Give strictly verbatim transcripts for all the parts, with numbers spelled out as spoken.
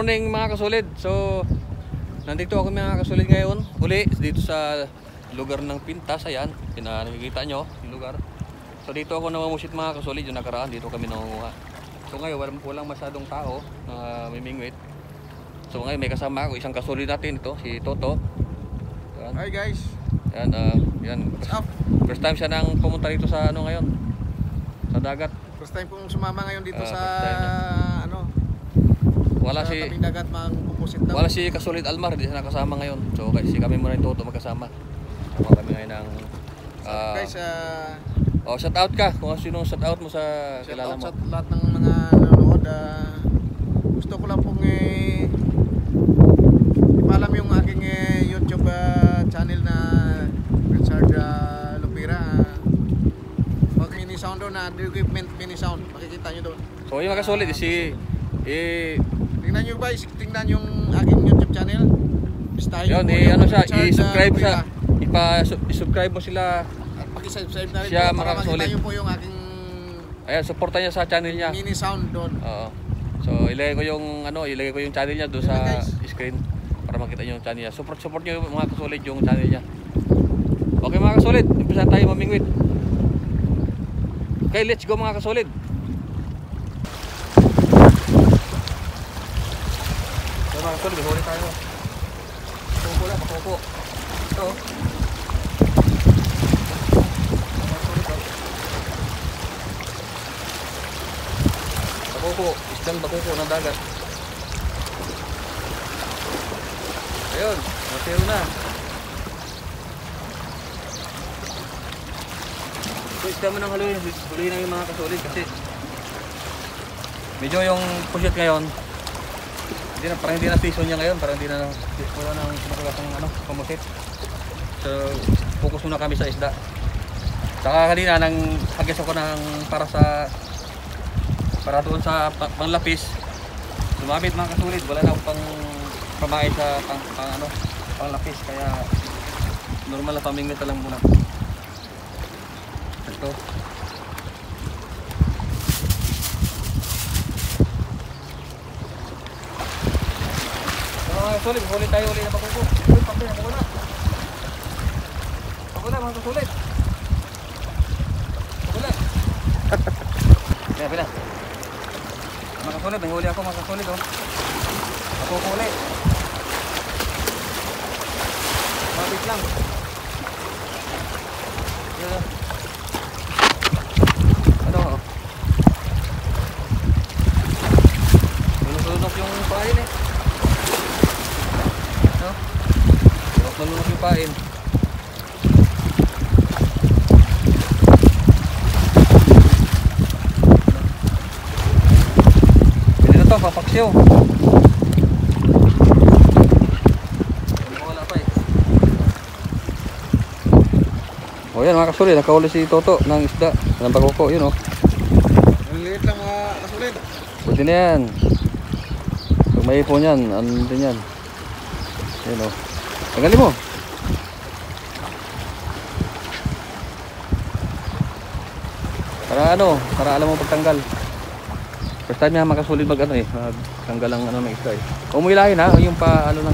morning mga kasolid. So nandito ako mga kasolid ngayon uli dito sa lugar ng Pintas. Ayan, na nakikita nyo yung lugar. So dito ako namumusit mga kasolid. Yung nakaraan dito kami nangunguha. So ngayon walang, walang masyadong tao na mimingwit. So ngayon may kasama ako isang kasolid natin ito, si Toto. Ayan. Hi guys. Yan, uh, yan. First, first time siya nang pumunta dito sa ano ngayon, sa dagat. First time pong sumama ngayon dito uh, sa ano. Wala sa si tabing dagat magpupusit daw. Wala si Kasolid Almar, hindi siya nakasama ngayon. So kasi kami muna yung Toto magkasama. Sama kami ngayon ng uh, guys, uh, oh, shout out ka kung sino shout out mo sa shout kilala out mo. Sa lahat ng mga nanonood. Uh, gusto ko lang pong eh, ipalam yung aking eh, YouTube uh, channel na Richard uh, Lupira. Pag uh, mini sound doon na equipment mini sound, makikita nyo doon. So yung mga Kasolid uh, si eh tingnan nyo guys, tingnan yung aking YouTube channel. Basta yun, eh, ano siya, i-subscribe sa ipa-subscribe mo sila. Paki-subscribe na rin siya, po para makita Kasolid. nyo po yung aking ayan, supportan niya sa channel niya. mini sound doon. Oo. So ilagay ko yung ano, ilagay ko yung channel niya doon sa guys, screen para makita niyo yung channel niya. Support support niyo mga Kasolid yung channel niya. Okay mga Kasolid, umpisa tayo mamingwit. Okay, let's go mga Kasolid. Mga kasolid, huli tayo. Makupo lang, makupo. Ito. Makupo, isdang makupo ng dagat. Ayun, matiro na. So, isda mo nang haluin, haluin na yung mga kasolid kasi medyo yung pusyat ngayon. Hindi na, parang hindi na season niya ngayon, parang hindi na wala nang kumakalasang ano, pamusit. So, focus muna kami sa isda. Saka kanina nang hagis ako ng para sa para doon sa pang, panglapis. Sumabit mga kasolid, wala na akong pang pamain sa pang, pang ano, panglapis kaya normal na pamingwit lang muna. Ito. Mga kasolid, huli tayo uli na makuko. Uy, papi, ako na. Ako na mga kasolid. Ako na. Kaya pila. Mga kasolid, may huli ako mga kasolid oh. Ako huli. Mabit lang. Yan. Ano oh. Lunok-lunok yung pain eh. Malunok yung pain. Pwede na ito, papaksyaw. Wala pa eh. O yan mga kasolid, nakahuli si Toto ng isda ng bakuko, yun o. Ang liit lang mga kasolid. Pwede na yan. Pag may ipon yan, ano din yan. Yun o. Tanggalin mo. Para ano, para alam mo pagtanggal. First time niya makasolid mag ano eh, magtanggal ang ano ng isda eh. Umuilahin ha, yung pa ano lang.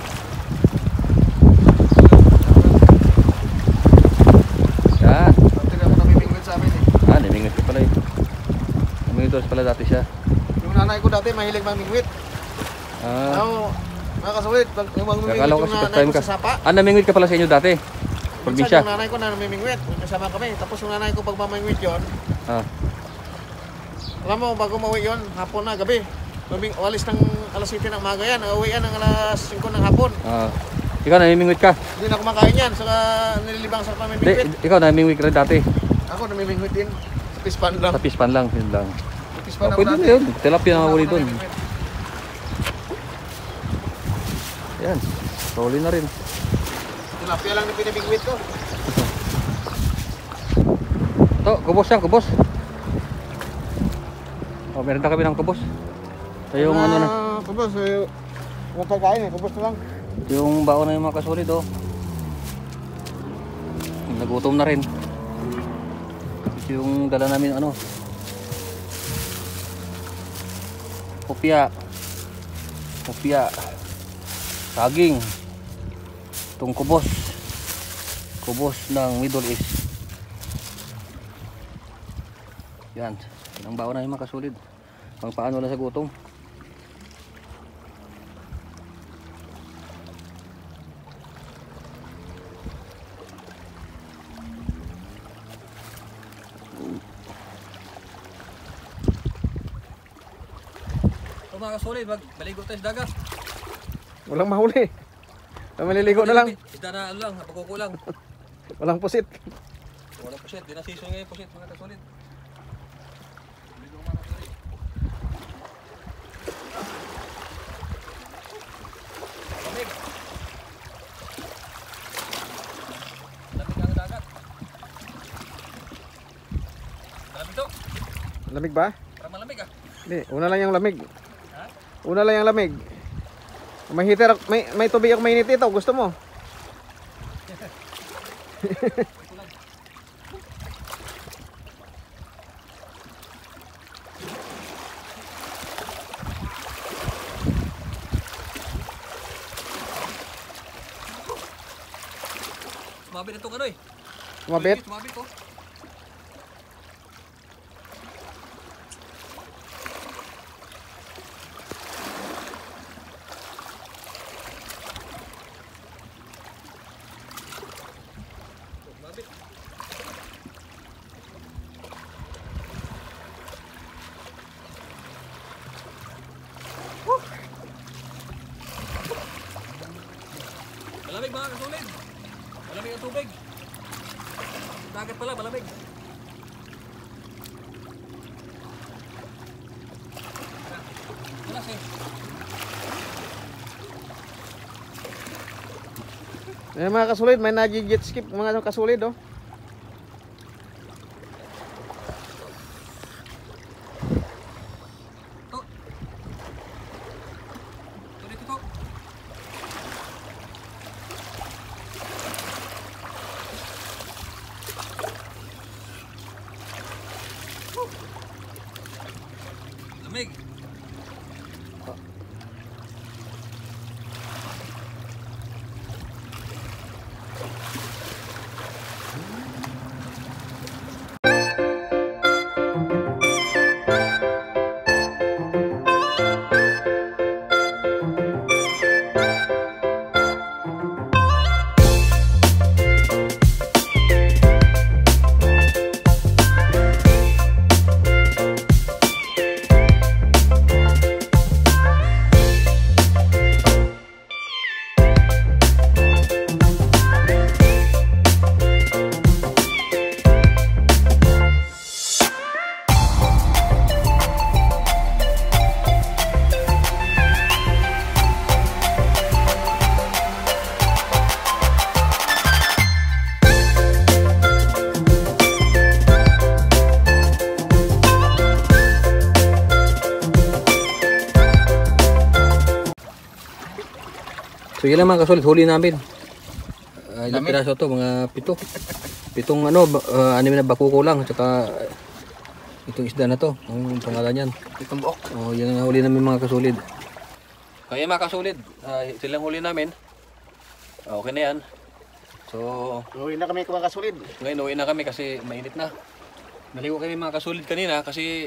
Yan. Hindi na ako namimingwit sa amin eh. Ah, namimingwit ka pala eh. Namimingwit pala dati siya. Yung nanay ko dati mahilig mamingwit. Ah. Ano, mga kasolid, pag mamingwit Akala ko yung kasi first nanay time ko ka. sa sapa. Ah, namimingwit ka pala sa inyo dati? Minsan Probinsya. yung nanay ko na namimingwit, kasama kami. Tapos yung nanay ko pag mamingwit yun, Ah. alam mo, bago mauwi yun, hapon na, gabi. Luming, walis ng alas siyete ng umaga yan, uwi yan ng alas singko ng hapon. Ah. Ikaw namimingwit ka? Hindi na kumakain yan, saka nililibang sa mamimingwit. Di, ikaw namimingwit ka rin dati? Ako namimingwit din, sa pispan lang. Sa pispan lang, yun lang. Sa pispan Oh, ako pwede dati. na yun, tilapia na huli doon. namimingwit. Yan, huli na rin. Tilapia lang na pinamingwit ko. Ito, kubos yan, kubos. Oh, meron na kami ng kubos. So, yung ano na, Kubos, eh, huwag pagkain eh, kubos na lang. yung baon na yung mga kasolid oh. Nagutom na rin. Yung dala namin ano, kopya. Opia, saging, itong kubos, kubos ng Middle East. Yan, ang baon na yung mga kasulid. Pang paano na sa gutom. So mga kasulid, magbaligo tayo sa dagat. Walang mahuli. Maliligo na lang. Isda na ano lang, pagkukulang. Walang pusit. Walang pusit, di na season ngayon pusit mga kasulid. Lamig ba? Para malamig ah. Hindi, una lang yung lamig. Ha? Una lang yung lamig. May heater, may, may tubig ako mainit ito. Gusto mo? Sumabit itong ano eh. Sumabit? Sumabit oh. Malamig mga kasulid. Malamig ang tubig. Dagat pala, malamig. Malas eh. Eh mga kasulid, may nag-jet skip mga kasulid oh. Lamig. So yun lang mga kasolid, huli namin. Uh, ilang piraso to, mga pito. Pitong ano, uh, anim na bakuko lang. Tsaka itong isda na to, ang pangalan yan. Pitong buok. Oh, yan ang huli namin mga kasolid. Kaya mga kasulid, uh, silang huli namin. Okay na yan. So, Uwi na kami mga kasulid. ngayon uwi na kami kasi mainit na. Naligo kami mga kasulid kanina kasi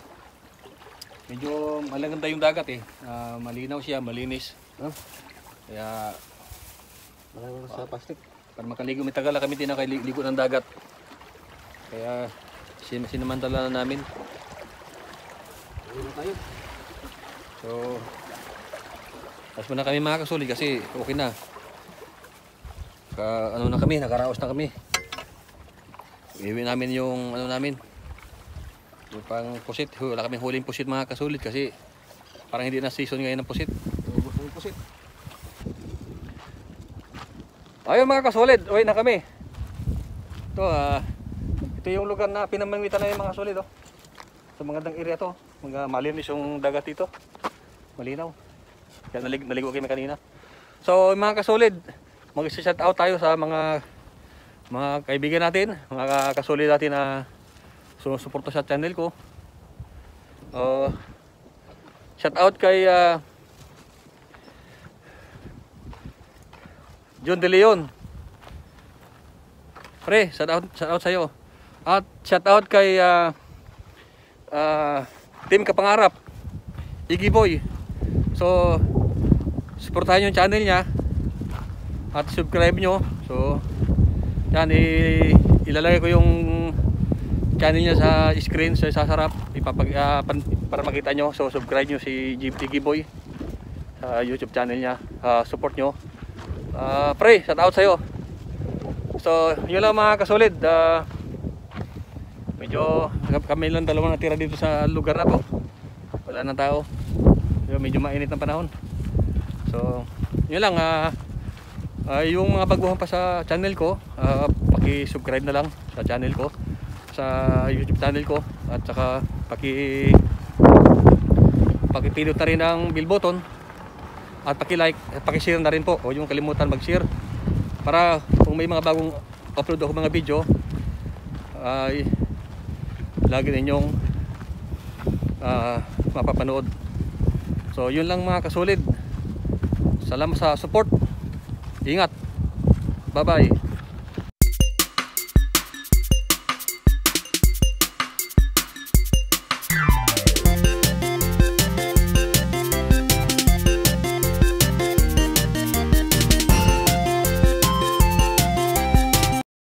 medyo malaganda yung dagat eh. Uh, malinaw siya, malinis. Huh? Kaya Malamang sa plastic. para makaligo, may tagal na kami tinakaligo ng dagat. Kaya sin sinamantala na namin. Uwi na tayo. So, tapos muna kami mga kasulid kasi okay na. Ka, ano na kami, nakaraos na kami. Iwi namin yung ano namin. Yung pang pusit. Wala kaming huling pusit mga kasulid kasi parang hindi na season ngayon ng pusit. Ubus ng pusit. Ayun mga kasulid, uwi na kami. Ito, uh, ito yung lugar na pinamamitan na yung mga kasulid. Oh. Sa magandang area to. Mga malinis yung dagat dito. Malinaw. Kaya nalig naligo kami kanina. So mga kasulid, mag-shout out tayo sa mga mga kaibigan natin, mga kasulid natin na sumusuporta sa channel ko. Uh, shout out kay uh, John De Leon. Pre, shout out, shout out sa'yo. At shout out kay uh, uh, Team Kapangarap, Iggy Boy. So, supportahan yung channel niya at subscribe nyo. So, yan, i ilalagay ko yung channel niya sa screen, sa sasarap, ipapag, uh, pan, para makita nyo. So, subscribe nyo si Iggy Boy sa YouTube channel niya. Uh, support nyo. Uh, pre, shout out sa'yo. So, yun lang mga kasolid. Uh, medyo kami lang dalawa natira dito sa lugar na to. Wala nang tao. Medyo mainit ng panahon. So, yun lang. Uh, uh, yung mga baguhan pa sa channel ko, uh, paki-subscribe na lang sa channel ko, sa YouTube channel ko. At saka paki paki-pindot na rin ang bell button. At paki-like at paki-share na rin po. Huwag yung kalimutan mag-share. Para kung may mga bagong upload ako mga video, ay lagi ninyong uh, mapapanood. So yun lang mga kasolid. Salamat sa support. Ingat. Bye bye.